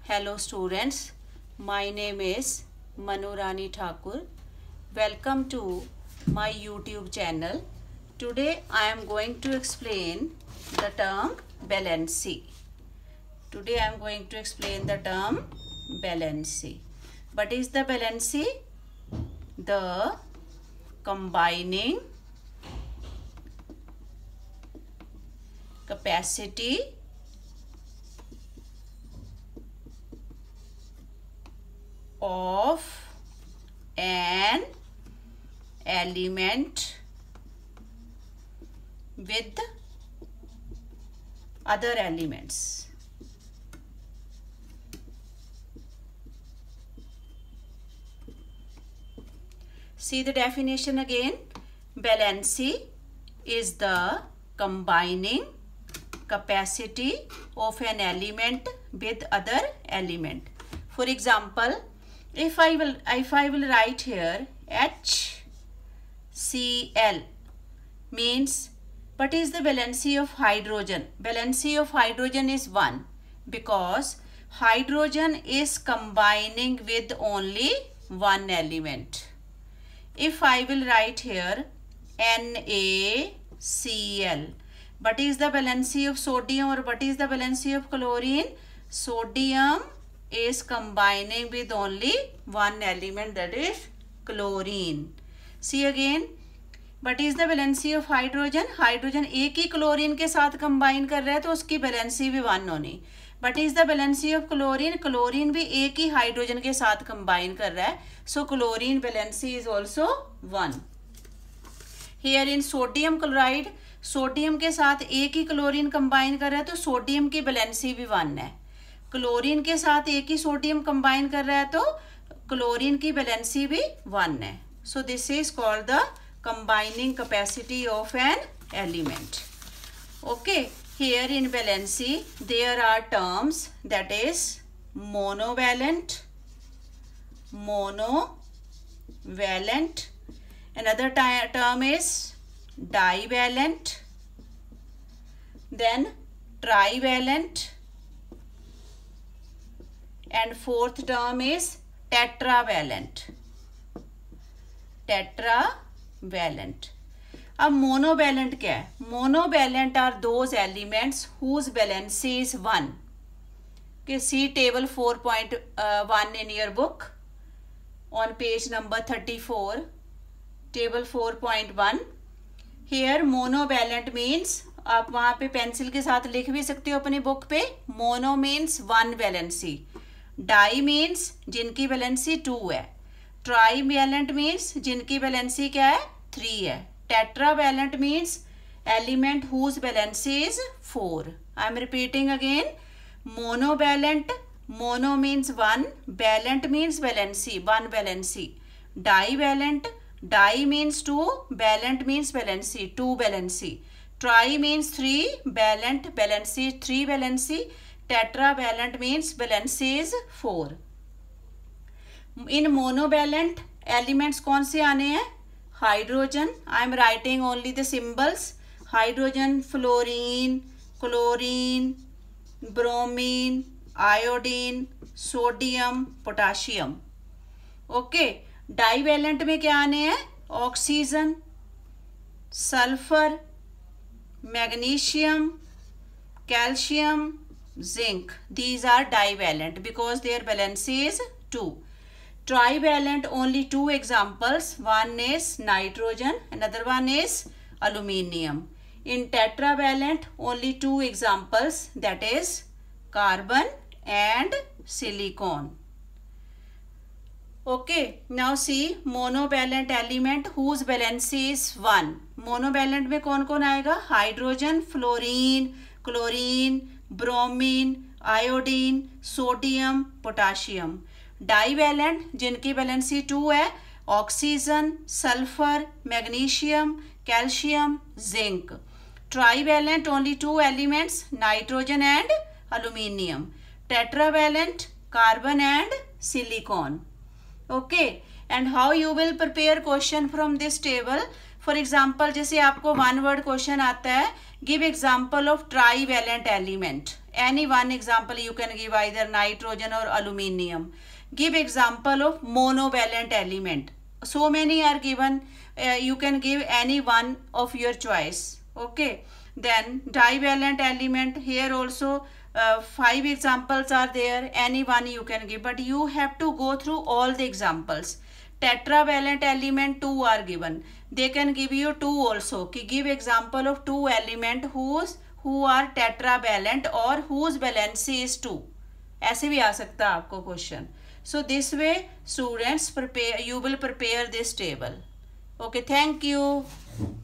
Hello students, my name is Manurani Thakur. Welcome to my YouTube channel. Today I am going to explain the term valency. Today I am going to explain the term valency. What is the valency? The combining capacity of an element with other elements. See the definition again. Valency is the combining capacity of an element with other element. For example, if I will write here HCl means what is the valency of hydrogen? Valency of hydrogen is 1 because hydrogen is combining with only one element. If I will write here NaCl, what is the valency of sodium or what is the valency of chlorine? Sodium is combining with only one element, that is chlorine. See again, what is the valency of hydrogen? Hydrogen एक ही chlorine के साथ combine कर रहा है तो उसकी valency भी 1 होनी. What is the valency of chlorine? Chlorine भी एक ही hydrogen के साथ combine कर रहा है, so chlorine valency is also 1. Here in sodium chloride, sodium के साथ एक ही क्लोरीन कंबाइन कर रहा है तो सोडियम की वैलेंसी भी 1 है. क्लोरीन के साथ एक ही सोडियम कंबाइन कर रहा है तो क्लोरीन की वैलेंसी भी 1 है. So this is called the combining capacity of an element. Okay, here in valency there are terms, that is monovalent, another term is divalent, then trivalent, and fourth term is tetravalent. अब monovalent क्या है? Monovalent are those elements whose valency is 1. Okay, see table 4.1 in your book on page number 34. Table 4.1. Here monovalent means, आप वहाँ पे pencil के साथ लिख भी सकते हो अपनी बुक पे. Mono means 1 valency. Di means जिनकी वैलेंसी 2 है. ट्राईवैलेंट मीन्स जिनकी वैलेंसी क्या है? 3 है. Tetravalent means element whose valency is 4. I am repeating again. Monovalent, mono means 1, valent means valency 1 valency. Divalent, di means 2, valent means valency 2 valency. Tri means 3, valent valency 3 valency. Tetravalent means valency is 4. In monovalent elements कौन से आने हैं? Hydrogen, I am writing only the symbols. Hydrogen, fluorine, chlorine, bromine, iodine, sodium, potassium. Okay. Divalent में क्या आने हैं? Oxygen, sulphur, magnesium, calcium, zinc. These are divalent because their valency is 2. Trivalent only 2 examples. One is nitrogen, another one is aluminium. In tetravalent only 2 examples, that is carbon and silicon. Okay, now see monovalent element whose valency is 1. monovalent में कौन कौन आएगा? Hydrogen, fluorine, chlorine, bromine, iodine, sodium, potassium. Divalent जिनकी valency 2 है, oxygen, sulphur, magnesium, calcium, zinc. Trivalent only 2 elements, nitrogen and aluminium. Tetravalent, carbon and silicon. Okay, and how you will prepare question from this table? For example, जैसे आपको 1 word question आता है, give example of trivalent element. Any one example you can give, either nitrogen or aluminium. Give example of monovalent element. So many are given. You can give any one of your choice. Okay. Then divalent element, here also 5 examples are there. Any one you can give, but you have to go through all the examples. Tetravalent element 2 are given. They can give you 2 also. Give example of 2 element who are tetravalent or whose valency is 2. ऐसे भी आ सकता है आपको question. So this way students prepare, you will prepare this table. Okay, thank you.